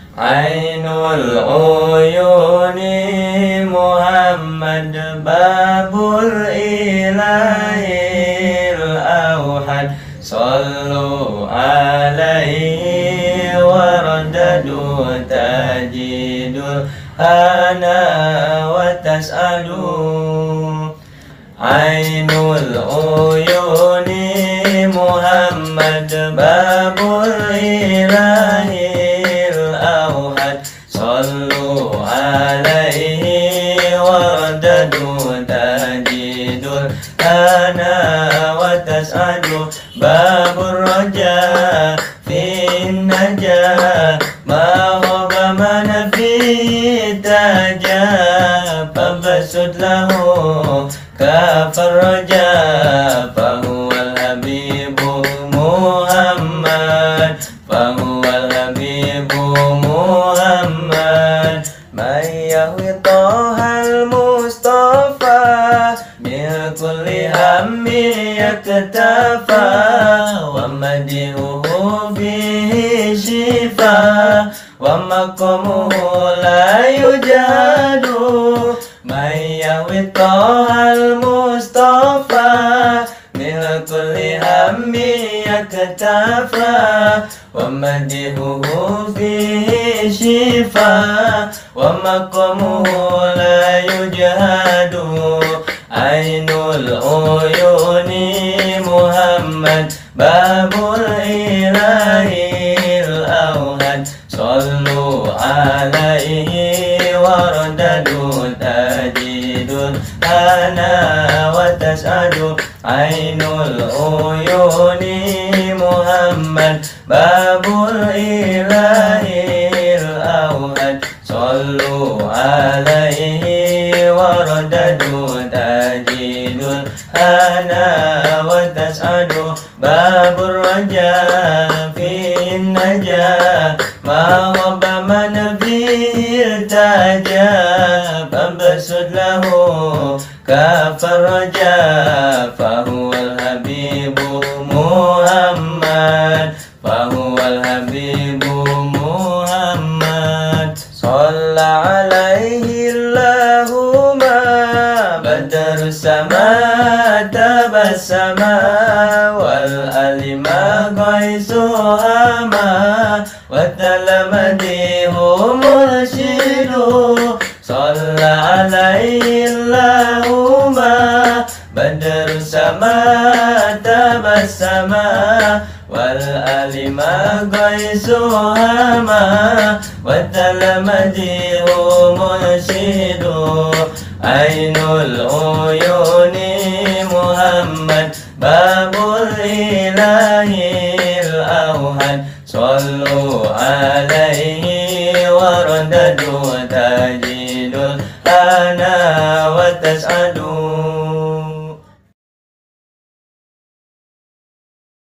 عين العيون محمد باب الإله الأوحد صلوا عليه ورددوا تجد الهنا وتسألوا عين العيون محمد باب الإله الأوحد صلوا عليه ورددوا تجد الهنا وتسعدوا باب الرجاء في النجاة ما غاب من فيه تجاه فبسط له كاف الرجاء فهو الحبيب محمد فهو الحبيب محمد من يهوي طه المصطفى من كل هم يكتفى ومدحه فيه شفاء ومقامه لا يجهد من يهوي طه المصطفى من كل هم يكتفى ومدحه فيه شفاء ومقامه لا يجهد عين العيون محمد باب الإله الأوحد صلوا عليه ورددوا تجد الهنا وتسعدوا عين العيون محمد باب الإله الأوحد صلوا عليه ورددوا تجد الهنا وتسعدوا باب الرجاء في النجاة ما غاب من فيه ارتجى فابسط له كاف الرجاء فهو الحبيب محمد فهو الحبيب محمد صلى عليه الله ما بدر السماء تبسم والألم قيسها ما وتلمذه مرشد صلى عليه الله ما بدر السماء تبسم والألم قيسها ما وتلمذه مرشد عين العيون محمد باب الإله الأوحد صلوا عليه ورددوا تجد الهنا وتسعدوا